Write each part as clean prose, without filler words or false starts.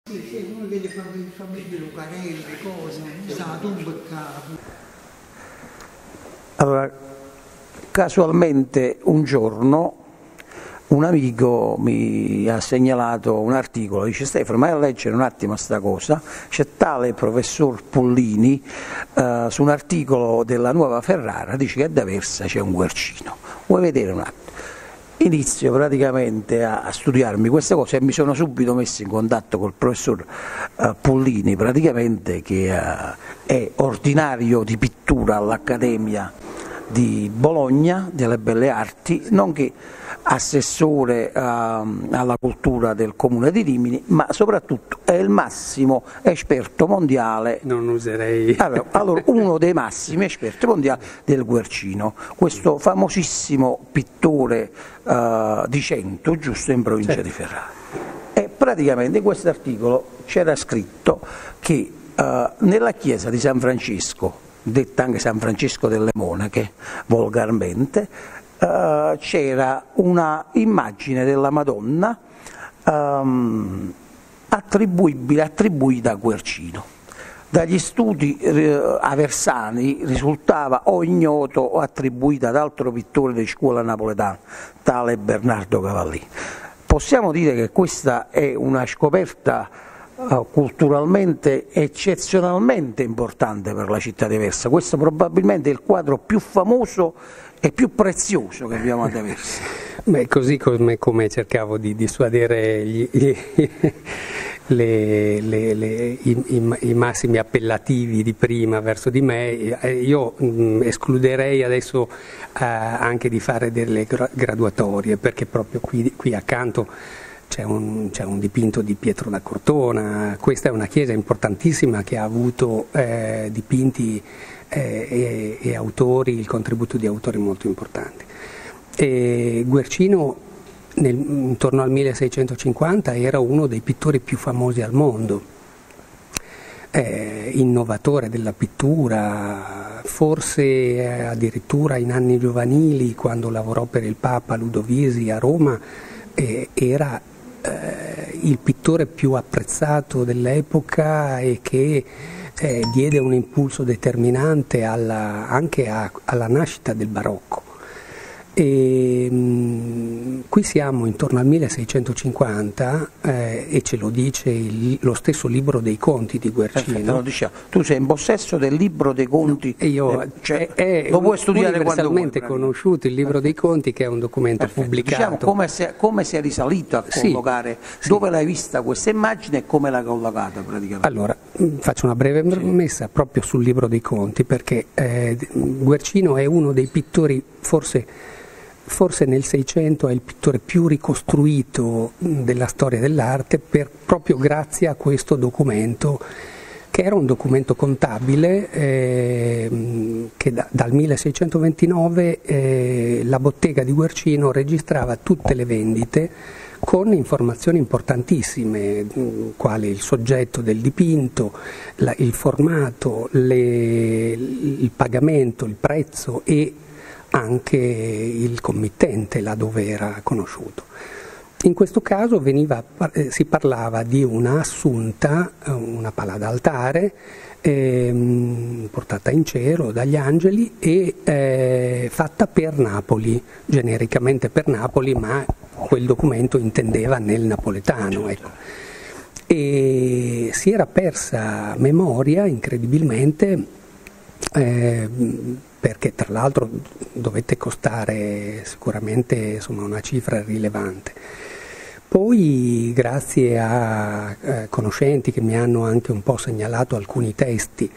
Sì, sì, uno delle famiglie Lucarelli, cose, stava un peccato. Allora, casualmente un giorno un amico mi ha segnalato un articolo, dice: Stefano, vai a leggere un attimo sta cosa, c'è tale professor Pollini su un articolo della Nuova Ferrara, dice che ad Aversa c'è un Guercino, vuoi vedere un attimo? Inizio praticamente a studiarmi queste cose e mi sono subito messo in contatto col professor Pollini, praticamente, che è ordinario di pittura all'Accademia di Bologna delle Belle Arti, nonché assessore alla cultura del Comune di Rimini, ma soprattutto è il massimo esperto mondiale, non userei... allora, uno dei massimi esperti mondiali del Guercino, questo famosissimo pittore di Cento, giusto, in provincia di Ferrara. E praticamente in questo articolo c'era scritto che nella chiesa di San Francesco, detta anche San Francesco delle Monache volgarmente, c'era una immagine della Madonna attribuita a Guercino. Dagli studi aversani risultava o ignoto o attribuita ad altro pittore di scuola napoletana, tale Bernardo Cavallini. Possiamo dire che questa è una scoperta culturalmente eccezionalmente importante per la città di Aversa. Questo probabilmente è il quadro più famoso e più prezioso che abbiamo ad Aversa. Beh, così come cercavo di dissuadere i massimi appellativi di prima verso di me, io escluderei adesso anche di fare delle graduatorie, perché proprio qui accanto c'è un dipinto di Pietro da Cortona. Questa è una chiesa importantissima che ha avuto dipinti e autori, il contributo di autori molto importanti. E Guercino intorno al 1650 era uno dei pittori più famosi al mondo, innovatore della pittura, forse addirittura in anni giovanili, quando lavorò per il Papa Ludovisi a Roma, era il pittore più apprezzato dell'epoca e che diede un impulso determinante anche alla nascita del barocco. Qui siamo intorno al 1650 e ce lo dice lo stesso libro dei conti di Guercino. Tu sei in possesso del libro dei conti? No, lo puoi studiare quando vuoi. È conosciuto il libro dei conti, che è un documento pubblicato. Diciamo come sei risalito a collocare, dove l'hai vista questa immagine e come l'hai collocata praticamente? Allora, faccio una breve premessa proprio sul libro dei conti, perché Guercino è uno dei pittori, forse nel Seicento è il pittore più ricostruito della storia dell'arte, proprio grazie a questo documento, che era un documento contabile che dal 1629 la bottega di Guercino registrava tutte le vendite con informazioni importantissime, quali il soggetto del dipinto, il formato, il pagamento, il prezzo e anche il committente, là dove era conosciuto. In questo caso si parlava di una assunta, una pala d'altare portata in cielo dagli angeli e fatta per Napoli, genericamente per Napoli, ma quel documento intendeva nel napoletano. Ecco. E si era persa memoria incredibilmente, perché tra l'altro dovette costare sicuramente una cifra rilevante. Poi, grazie a conoscenti che mi hanno anche un po' segnalato alcuni testi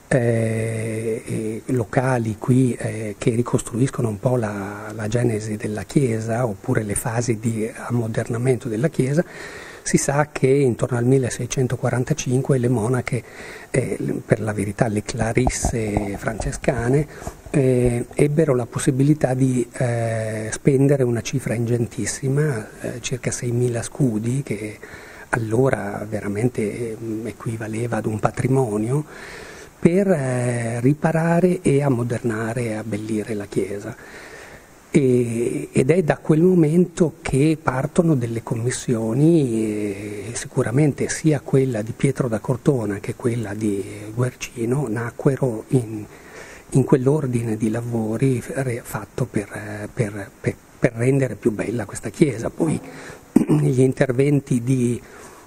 locali qui che ricostruiscono un po' la genesi della Chiesa, oppure le fasi di ammodernamento della Chiesa, si sa che intorno al 1645 le monache, per la verità le clarisse francescane, ebbero la possibilità di spendere una cifra ingentissima, circa 6.000 scudi, che allora veramente equivaleva ad un patrimonio, per riparare e ammodernare e abbellire la chiesa. ed è da quel momento che partono delle commissioni, sicuramente sia quella di Pietro da Cortona che quella di Guercino nacquero in quell'ordine di lavori fatto per rendere più bella questa chiesa. Poi gli interventi di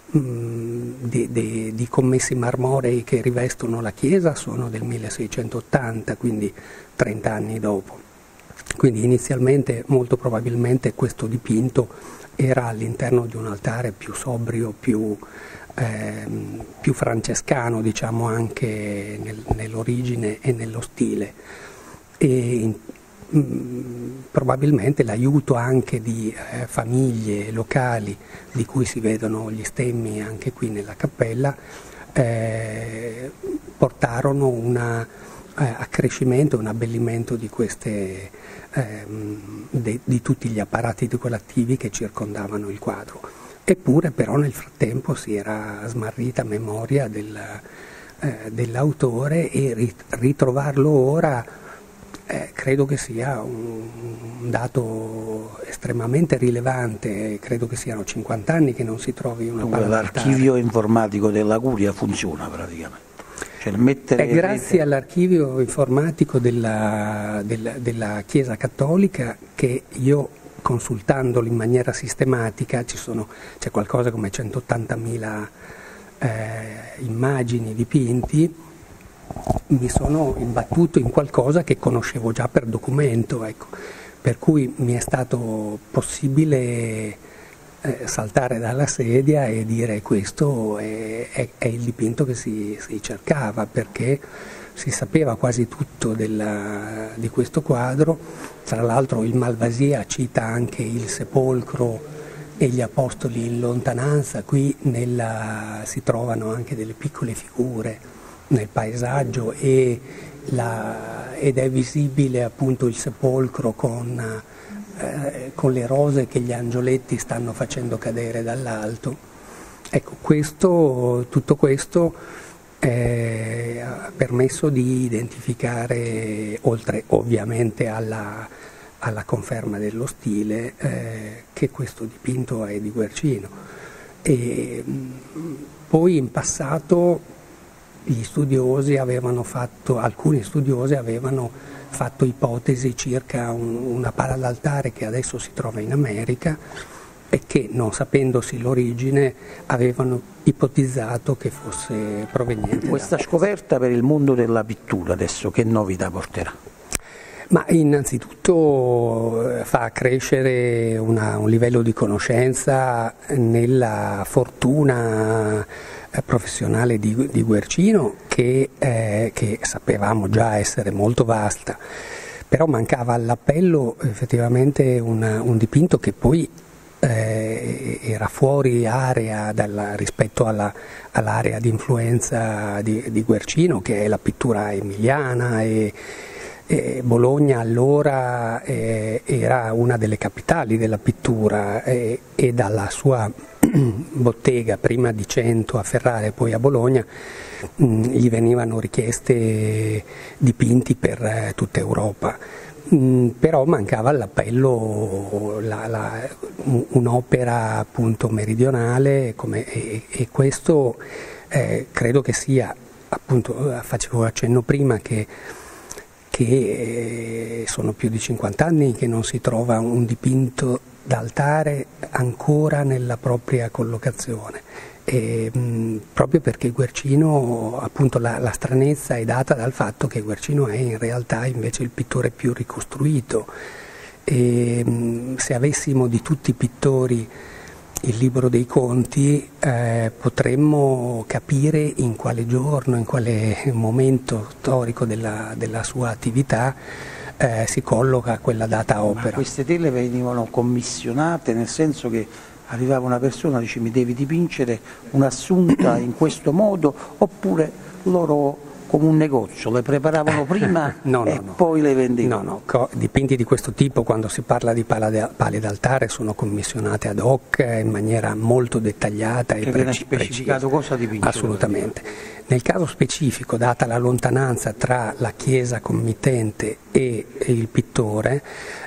commessi marmorei che rivestono la chiesa sono del 1680, quindi 30 anni dopo. Quindi inizialmente molto probabilmente questo dipinto era all'interno di un altare più sobrio, più francescano, diciamo, anche nell'origine e nello stile. E probabilmente l'aiuto anche di famiglie locali di cui si vedono gli stemmi anche qui nella cappella portarono un accrescimento, un abbellimento di queste di tutti gli apparati decorativi che circondavano il quadro. Eppure però nel frattempo si era smarrita memoria dell'autore e ritrovarlo ora credo che sia un dato estremamente rilevante. Credo che siano 50 anni che non si trovi una palla d'altare. L'archivio informatico della Curia funziona praticamente. Cioè, è grazie all'archivio informatico della Chiesa Cattolica che io, consultandolo in maniera sistematica, c'è qualcosa come 180.000 immagini, dipinti, mi sono imbattuto in qualcosa che conoscevo già per documento, ecco. Per cui mi è stato possibile saltare dalla sedia e dire questo è il dipinto che si cercava, perché si sapeva quasi tutto di questo quadro. Tra l'altro il Malvasia cita anche il sepolcro e gli apostoli in lontananza, qui si trovano anche delle piccole figure nel paesaggio ed è visibile appunto il sepolcro con le rose che gli angioletti stanno facendo cadere dall'alto. Ecco, tutto questo ha permesso di identificare, oltre ovviamente alla conferma dello stile, che questo dipinto è di Guercino. E poi in passato alcuni studiosi avevano fatto ipotesi circa una pala d'altare che adesso si trova in America e che, non sapendosi l'origine, avevano ipotizzato che fosse proveniente. Questa scoperta per il mondo della pittura adesso che novità porterà? Ma innanzitutto fa crescere un livello di conoscenza nella fortuna professionale di Guercino che sapevamo già essere molto vasta, però mancava all'appello effettivamente un dipinto che poi era fuori area rispetto all'area di influenza di Guercino, che è la pittura emiliana, e Bologna allora era una delle capitali della pittura e dalla sua bottega, prima di Cento a Ferrara e poi a Bologna, gli venivano richieste dipinti per tutta Europa. Però mancava all'appello un'opera appunto meridionale e questo credo che sia, appunto facevo accenno prima che sono più di 50 anni che non si trova un dipinto d'altare ancora nella propria collocazione, proprio perché Guercino, appunto la stranezza è data dal fatto che Guercino è in realtà invece il pittore più ricostruito, e se avessimo di tutti i pittori il libro dei conti potremmo capire in quale giorno, in quale momento storico della sua attività si colloca quella data opera. Ma queste tele venivano commissionate, nel senso che arrivava una persona e dice mi devi dipingere un'assunta in questo modo, oppure loro come un negozio, le preparavano prima No, e no. poi le vendevano? No, dipinti di questo tipo, quando si parla di pale d'altare, sono commissionate ad hoc in maniera molto dettagliata e viene specificato cosa dipinge? Assolutamente. Nel caso specifico, data la lontananza tra la chiesa committente e il pittore,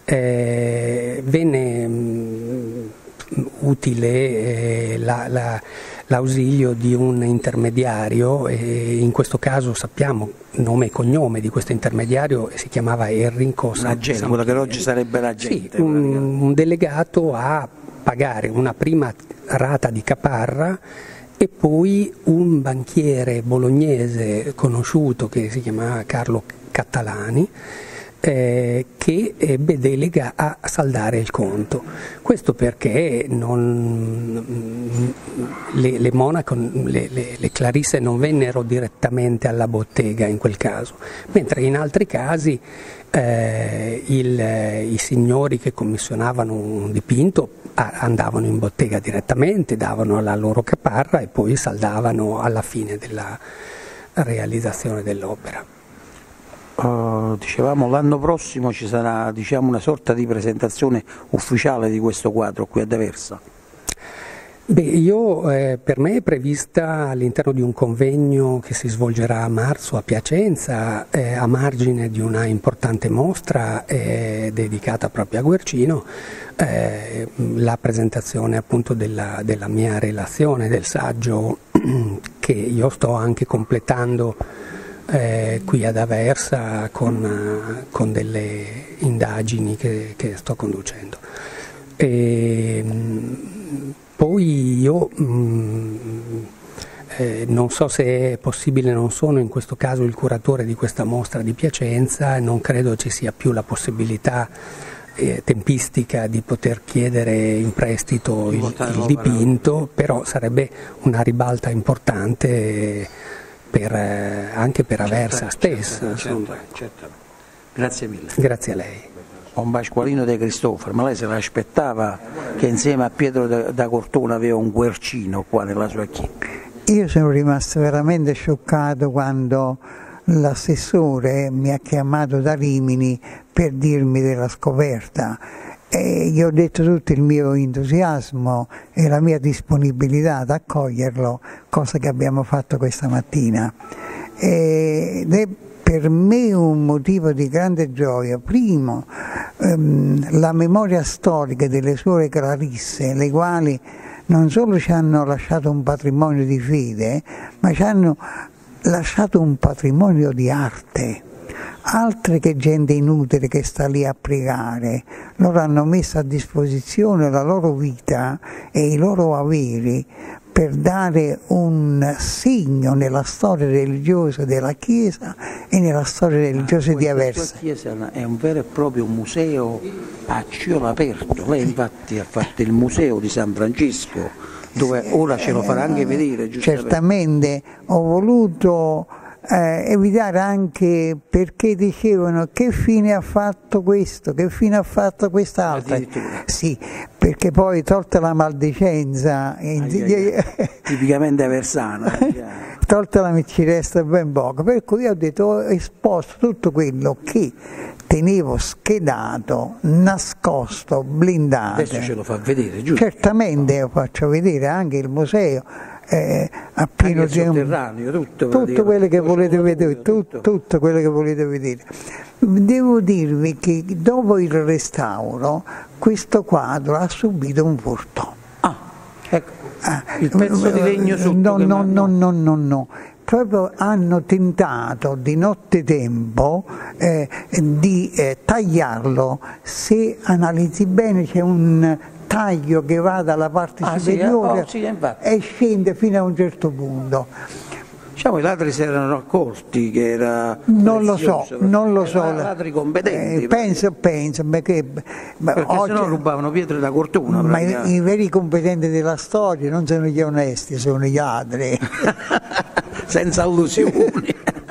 venne utile l'ausilio di un intermediario, e in questo caso sappiamo nome e cognome di questo intermediario, si chiamava Enrico L'agente, quello che oggi sarebbe l'agente. Sì, un delegato a pagare una prima rata di caparra e poi un banchiere bolognese conosciuto che si chiamava Carlo Cattalani, che ebbe delega a saldare il conto. Questo perché le monache, le clarisse non vennero direttamente alla bottega in quel caso, mentre in altri casi i signori che commissionavano un dipinto andavano in bottega direttamente, davano la loro caparra e poi saldavano alla fine della realizzazione dell'opera. Dicevamo l'anno prossimo ci sarà, diciamo, una sorta di presentazione ufficiale di questo quadro qui ad Aversa. Per me è prevista all'interno di un convegno che si svolgerà a marzo a Piacenza, a margine di una importante mostra dedicata proprio a Guercino, la presentazione appunto della mia relazione, del saggio che io sto anche completando qui ad Aversa con delle indagini che sto conducendo. Poi io non so se è possibile, non sono in questo caso il curatore di questa mostra di Piacenza, non credo ci sia più la possibilità tempistica di poter chiedere in prestito il dipinto, però sarebbe una ribalta importante anche per Aversa stessa. Certo. Grazie mille. Grazie a lei. Un Pasqualino De Cristofaro, ma lei se l'aspettava che insieme a Pietro da Cortona aveva un Guercino qua nella sua chiesa? Io sono rimasto veramente scioccato quando l'assessore mi ha chiamato da Rimini per dirmi della scoperta, e gli ho detto tutto il mio entusiasmo e la mia disponibilità ad accoglierlo, cosa che abbiamo fatto questa mattina. Ed è per me un motivo di grande gioia. Primo, la memoria storica delle suore Clarisse, le quali non solo ci hanno lasciato un patrimonio di fede, ma ci hanno lasciato un patrimonio di arte. Altre che gente inutile che sta lì a pregare, loro hanno messo a disposizione la loro vita e i loro averi per dare un segno nella storia religiosa della Chiesa e nella storia religiosa di Aversa. La Chiesa è un vero e proprio museo a cielo aperto. Lei infatti ha fatto il museo di San Francesco, dove ora ce lo farà anche vedere. Certamente ho voluto evitare, anche perché dicevano che fine ha fatto questo, che fine ha fatto quest'altro. Sì, perché poi tolta la maldicenza, tipicamente aversana, tolta la ci resta ben poco, per cui io ho detto, ho esposto tutto quello che tenevo schedato, nascosto, blindato. Adesso ce lo fa vedere, giusto? Certamente lo faccio vedere anche il museo. A pieno di sotterraneo, tutto quello che volete vedere, tutto quello che volete vedere. Devo dirvi che dopo il restauro questo quadro ha subito un furto. Ecco, il pezzo di legno sotto. No. Proprio hanno tentato di nottetempo di tagliarlo. Se analizzi bene c'è un taglio che va dalla parte superiore e scende fino a un certo punto. Diciamo i ladri si erano accorti che era non lo so. Ladri competenti. Penso perché oggi, se no rubavano pietre da Cortona. Ma i veri competenti della storia non sono gli onesti, sono gli ladri. Senza allusioni.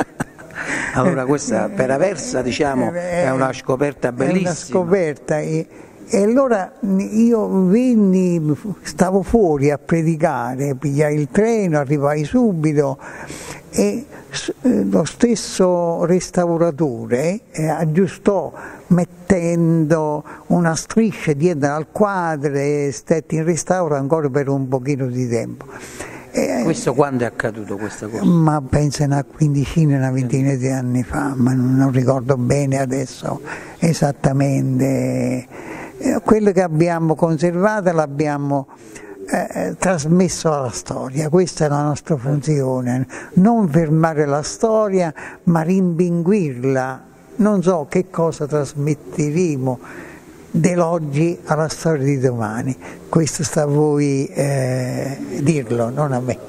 Allora questa per Aversa, diciamo, è una scoperta bellissima. È una scoperta. E allora io stavo fuori a predicare, pigliai il treno, arrivai subito e lo stesso restauratore aggiustò mettendo una striscia dietro al quadro e stette in restauro ancora per un pochino di tempo. Questo quando è accaduto questa cosa? Ma penso una quindicina, una ventina di anni fa, ma non ricordo bene adesso esattamente. Quello che abbiamo conservato l'abbiamo trasmesso alla storia, questa è la nostra funzione, non fermare la storia ma rimpinguirla, non so che cosa trasmetteremo dell'oggi alla storia di domani, questo sta a voi dirlo, non a me.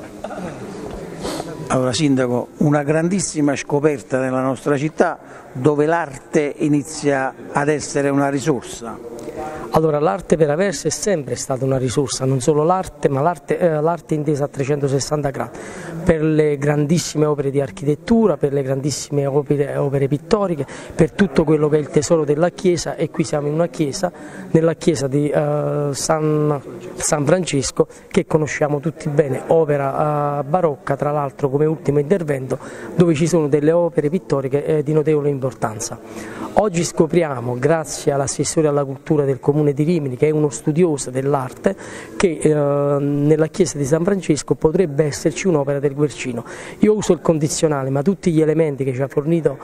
Allora Sindaco, una grandissima scoperta nella nostra città dove l'arte inizia ad essere una risorsa. Allora, l'arte per Aversa è sempre stata una risorsa, non solo l'arte, ma l'arte intesa a 360 gradi, per le grandissime opere di architettura, per le grandissime opere pittoriche, per tutto quello che è il tesoro della Chiesa, e qui siamo in una chiesa, nella chiesa di San Francesco, che conosciamo tutti bene, opera barocca, tra l'altro come ultimo intervento, dove ci sono delle opere pittoriche di notevole importanza. Oggi scopriamo, grazie all'assessore alla cultura del Comune di Rimini, che è uno studioso dell'arte, che nella chiesa di San Francesco potrebbe esserci un'opera del Guercino. Io uso il condizionale, ma tutti gli elementi che ci ha fornito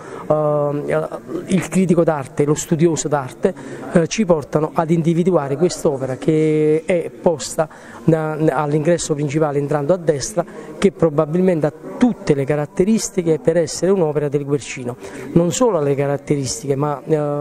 il critico d'arte, lo studioso d'arte, ci portano ad individuare quest'opera che è posta all'ingresso principale entrando a destra, che probabilmente ha tutte le caratteristiche per essere un'opera del Guercino. Non solo le caratteristiche, ma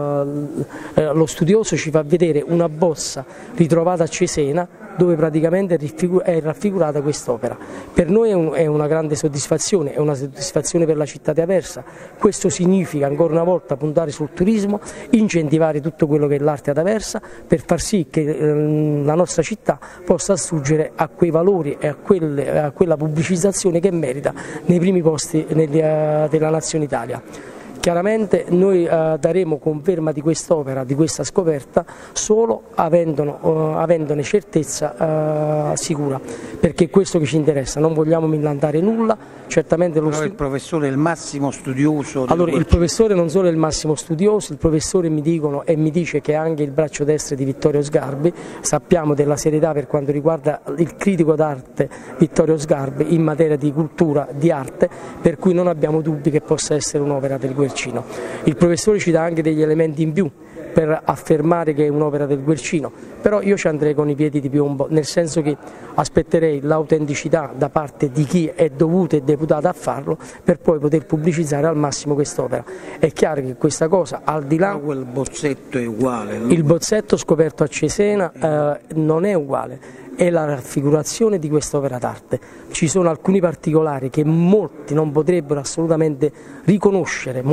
lo studioso ci fa vedere una bozza ritrovata a Cesena dove praticamente è raffigurata quest'opera. Per noi è una grande soddisfazione, è una soddisfazione per la città di Aversa. Questo significa ancora una volta puntare sul turismo, incentivare tutto quello che è l'arte ad Aversa, per far sì che la nostra città possa assurgere a quei valori e a quella pubblicizzazione che merita nei primi posti della nazione Italia. Chiaramente noi daremo conferma di quest'opera, di questa scoperta, solo avendone certezza sicura, perché è questo che ci interessa, non vogliamo millantare nulla. Certamente il professore è il massimo studioso. Allora, il professore non solo è il massimo studioso, il professore mi dice che è anche il braccio destro di Vittorio Sgarbi. Sappiamo della serietà per quanto riguarda il critico d'arte Vittorio Sgarbi in materia di cultura, di arte, per cui non abbiamo dubbi che possa essere un'opera del Guercino. Il professore ci dà anche degli elementi in più per affermare che è un'opera del Guercino, però io ci andrei con i piedi di piombo, nel senso che aspetterei l'autenticità da parte di chi è dovuto e deputato a farlo per poi poter pubblicizzare al massimo quest'opera. È chiaro che questa cosa, al di là... Ma quel bozzetto è uguale, no? Il bozzetto scoperto a Cesena non è uguale, è la raffigurazione di quest'opera d'arte. Ci sono alcuni particolari che molti non potrebbero assolutamente riconoscere,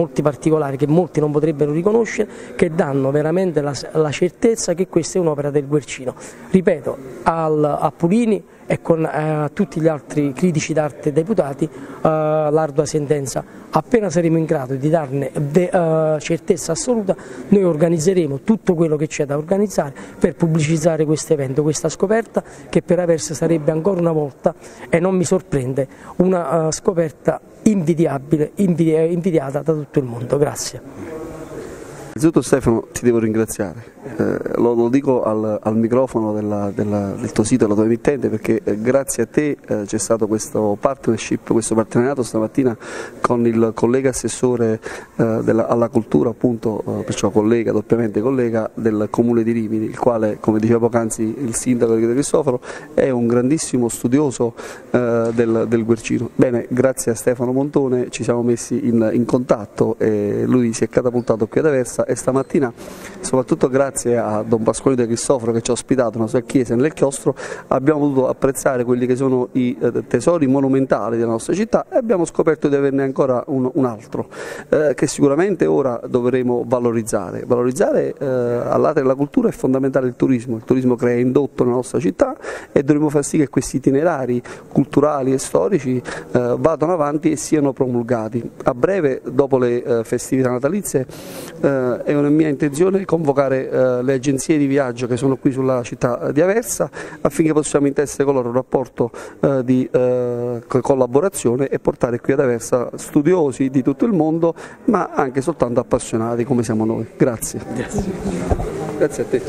che danno veramente la certezza che questa è un'opera del Guercino. Ripeto, a Pulini e con tutti gli altri critici d'arte deputati l'ardua sentenza. Appena saremo in grado di darne certezza assoluta, noi organizzeremo tutto quello che c'è da organizzare per pubblicizzare questo evento, questa scoperta che per Aversa sarebbe ancora una volta, e non mi sorprende, una scoperta invidiabile, invidiata da tutto il mondo. Grazie. Innanzitutto Stefano ti devo ringraziare, lo dico al microfono del tuo sito, della tua emittente, perché grazie a te c'è stato questo partnership, questo partenariato stamattina con il collega assessore alla cultura, appunto, perciò collega, doppiamente collega del Comune di Rimini, il quale, come diceva poc'anzi il sindaco De Cristofaro, è un grandissimo studioso del Guercino. Bene, grazie a Stefano Montone ci siamo messi in contatto e lui si è catapultato qui ad Aversa, e stamattina, soprattutto grazie a Don Pasquale De Cristofaro che ci ha ospitato nella sua chiesa nel chiostro, abbiamo potuto apprezzare quelli che sono i tesori monumentali della nostra città, e abbiamo scoperto di averne ancora un altro che sicuramente ora dovremo valorizzare. All'arte della cultura è fondamentale il turismo crea indotto nella nostra città, e dovremo far sì che questi itinerari culturali e storici vadano avanti e siano promulgati. A breve, dopo le festività natalizie, è una mia intenzione convocare le agenzie di viaggio che sono qui sulla città di Aversa, affinché possiamo intessere con loro un rapporto di collaborazione e portare qui ad Aversa studiosi di tutto il mondo, ma anche soltanto appassionati come siamo noi. Grazie. Grazie a te.